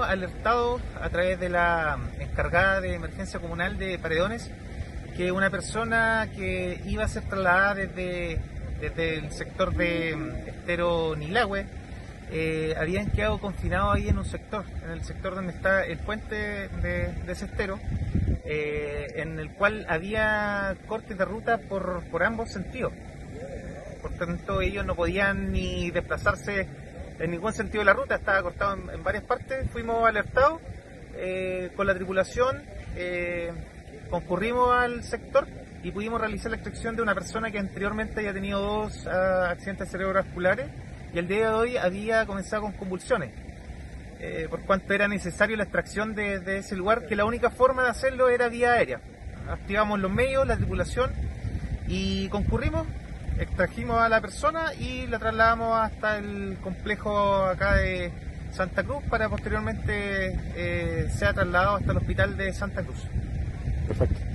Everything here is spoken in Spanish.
alertado a través de la encargada de emergencia comunal de Paredones que una persona que iba a ser trasladada desde el sector de Estero Nilahue habían quedado confinados ahí en un sector, en el sector donde está el puente de ese estero, en el cual había cortes de ruta por ambos sentidos. Por tanto, ellos no podían ni desplazarse en ningún sentido de la ruta, estaba cortado en varias partes. Fuimos alertados con la tripulación, concurrimos al sector y pudimos realizar la extracción de una persona que anteriormente había tenido 2 accidentes cerebrovasculares y el día de hoy había comenzado con convulsiones, por cuanto era necesario la extracción de ese lugar, que la única forma de hacerlo era vía aérea. Activamos los medios, la tripulación y concurrimos, extrajimos a la persona y la trasladamos hasta el complejo acá de Santa Cruz para posteriormente sea trasladado hasta el hospital de Santa Cruz. Perfecto.